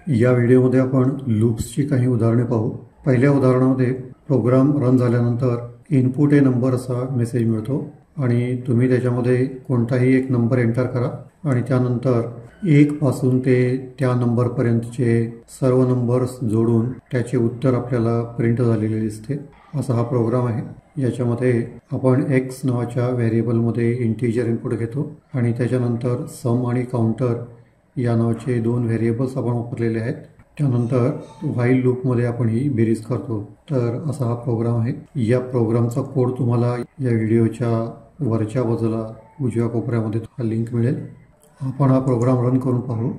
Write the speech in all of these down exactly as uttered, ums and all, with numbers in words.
या व्हिडिओमध्ये आपण लूप्सची काही उदाहरणे पाहू। पहिल्या उदाहरणामध्ये प्रोग्राम रन झाल्यानंतर इनपुट ए नंबर असा मेसेज मिळतो आणि तुम्ही त्याच्यामध्ये कोणताही एक नंबर एंटर करा आणि त्यानंतर एक पासून ते त्या नंबरपर्यंतचे सर्व नंबर्स जोडून त्याचे उत्तर आपल्याला प्रिंट झालेले दिसते। असा हा प्रोग्राम आहे। याच्यामध्ये आपण एक्स नावाच्या व्हेरिएबलमध्ये इंटिजर इनपुट घेतो आणि त्याच्यानंतर सम आणि काउंटर या नावाचे दोन व्हेरिएबल्स आपण वापरलेले आहेत। त्यानंतर व्हाईल लूपमध्ये आपण ही बेरीज करतो। तर असा हा प्रोग्राम आहे। या प्रोग्रामचा कोड तुम्हाला या व्हिडिओच्या वरच्या बाजूला उजव्या कोपऱ्यामध्ये हा लिंक मिळेल। आपण हा प्रोग्राम रन करून पाहू।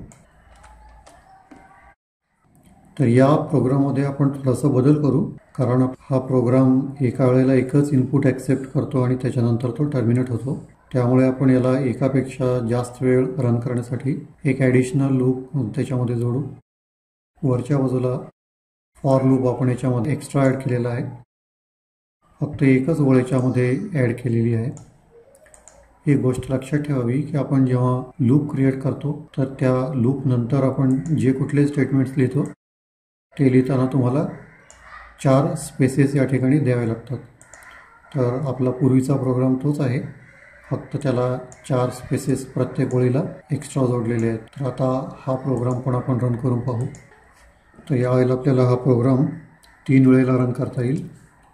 तर या प्रोग्राममध्ये आपण थोडासा बदल करू, कारण हा प्रोग्राम एका वेळेला एकच इनपुट ॲक्सेप्ट करतो आणि त्याच्यानंतर तो टर्मिनेट होतो। त्यामुळे आपण याला एकापेक्षा जास्त वेळ रन करण्यासाठी एक ॲडिशनल लूप त्याच्यामध्ये जोडू। वरच्या बाजूला फॉर लूप आपण याच्यामध्ये एक्स्ट्रा ॲड केलेला आहे। फक्त एकच ओळ याच्यामध्ये ॲड केलेली आहे। एक गोष्ट लक्षात ठेवावी की आपण जेव्हा लूप क्रिएट करतो तर त्या लूप नंतर आपण जे कुठले स्टेटमेंट्स लिहितो ते लिहिताना तुम्हाला चार स्पेसेस या ठिकाणी द्यावे लागतात। तर आपला पूर्वीचा प्रोग्राम तोच आहे, फक्त त्याला चार स्पेसेस प्रत्येक ओळीला एक्स्ट्रा जोडलेले आहेत। तर आता हा प्रोग्राम पण आपण रन करून पाहू। तर यावेळेला आपल्याला हा प्रोग्राम तीन वेळेला रन करता येईल।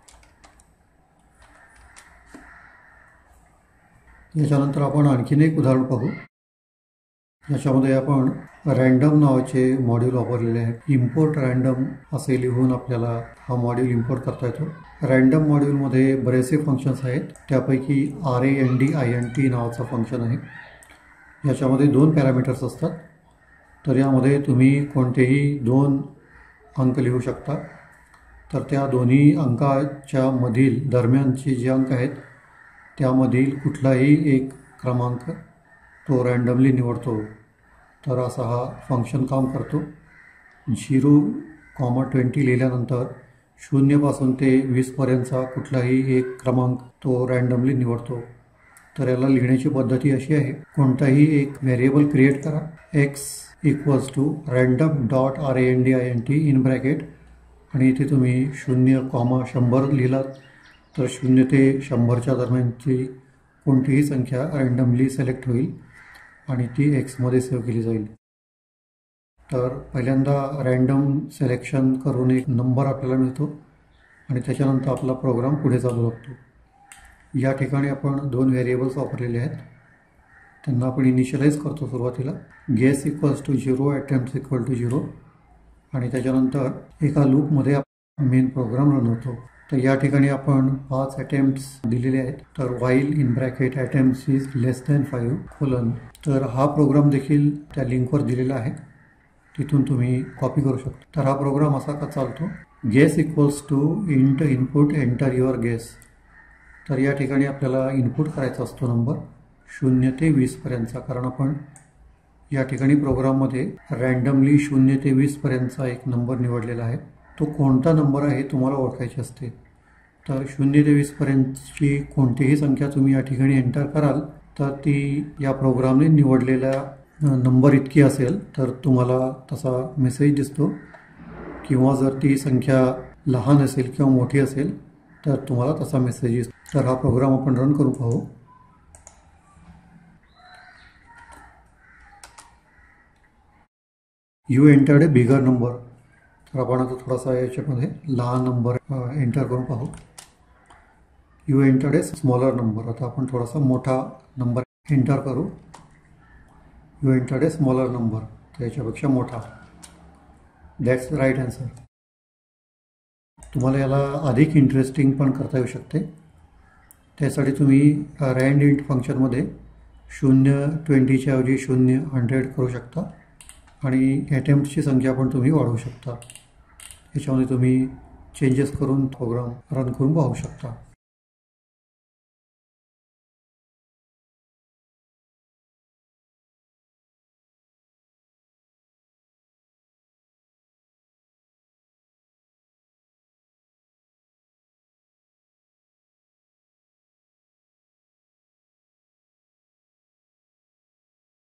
याच्यानंतर आपण आणखीन एक उदाहरण पाहू। याच्यामध्ये आपण रँडम नावाचे मॉड्यूल वापरलेले आहे। इम्पोर्ट रँडम असे लिहून आपल्याला हा मॉड्यूल इम्पोर्ट करता येतो। रँडम मॉड्यूलमध्ये बरेचसे फंक्शन्स आहेत, त्यापैकी R A N D I N T नावाचा फंक्शन आहे। याच्यामध्ये दोन पॅरामीटर्स असतात। तर यामध्ये तुम्ही कोणतेही दोन अंक लिहू शकता। तर त्या दोन्ही अंकाच्या मधील दरम्यानचे जे अंक आहेत त्यामधील कुठलाही एक क्रमांक तो रँडमली निवडतो। तर असा हा फंक्शन काम करतो। झिरो कॉमा ट्वेंटी लिहिल्यानंतर शून्यपासून ते वीसपर्यंतचा कुठलाही एक क्रमांक तो रँडमली निवडतो। तर याला लिहिण्याची पद्धती अशी आहे, कोणताही एक व्हेरिएबल क्रिएट करा, X equals to random dot R A N D I N T in bracket, आणि इथे तुम्ही शून्य कॉमा शंभर लिहिलात तर शून्य ते शंभरच्या दरम्यानची कोणतीही संख्या रँडमली सिलेक्ट होईल आणि ती एक्समध्ये सेव्ह केली जाईल। तर पहिल्यांदा रँडम सिलेक्शन करून एक नंबर आपल्याला मिळतो आणि त्याच्यानंतर आपला प्रोग्राम पुढे चालू लागतो। या ठिकाणी आपण दोन व्हेरिएबल्स वापरलेले आहेत, त्यांना आपण इनिशियलाइज करतो सुरुवातीला। Guess equals to zero, attempt equal to zero, आणि त्याच्यानंतर एका लूपमध्ये मेन प्रोग्राम रन होतो। तर या ठिकाणी आपण पाच अटेम्प्ट्स दिलेले आहेत। तर while in bracket attempts is less than five colon. तर हा प्रोग्राम देखील त्या लिंकवर दिलेला आहे, तिथून तुम्ही कॉपी करू शकता। तर हा प्रोग्राम असा का चालतो, guess equals to int input enter your guess. तर या ठिकाणी आपल्याला इनपुट करायचा असतो नंबर शून्य ते वीसपर्यंतचा, कारण आपण या ठिकाणी प्रोग्राममध्ये रँडमली शून्य ते वीसपर्यंतचा एक नंबर निवडलेला आहे। तो कोणता नंबर आहे तुम्हाला ओळखायची असते। तर शून्य ते वीसपर्यंतची कोणतीही संख्या तुम्ही या ठिकाणी एंटर कराल तर ती या प्रोग्रामने निवडलेल्या नंबर इतकी असेल तर तुम्हाला तसा मेसेज दिसतो, किंवा जर ती संख्या लहान असेल किंवा मोठी असेल तर तुम्हाला तसा मेसेज दिसतो। तर हा प्रोग्राम आपण रन करून पाहू। You entered a bigger number. तर आपण आता थोडासा याच्यामध्ये लहान नंबर एंटर करून पाहू। You entered a smaller number. आता आपण थोडासा मोठा नंबर एंटर करू। You entered a smaller number, तर याच्यापेक्षा मोठा। That's right answer. तुम्हाला याला अधिक इंटरेस्टिंग पण करता येऊ शकते। त्यासाठी तुम्ही रँड इंट फंक्शनमध्ये शून्य ट्वेंटीच्या ऐवजी शून्य हंड्रेड करू शकता आणि अटेम्प्टची संख्या पण तुम्ही वाढवू शकता। याच्यामध्ये तुम्ही चेंजेस करून प्रोग्राम रन करून पाहू शकता।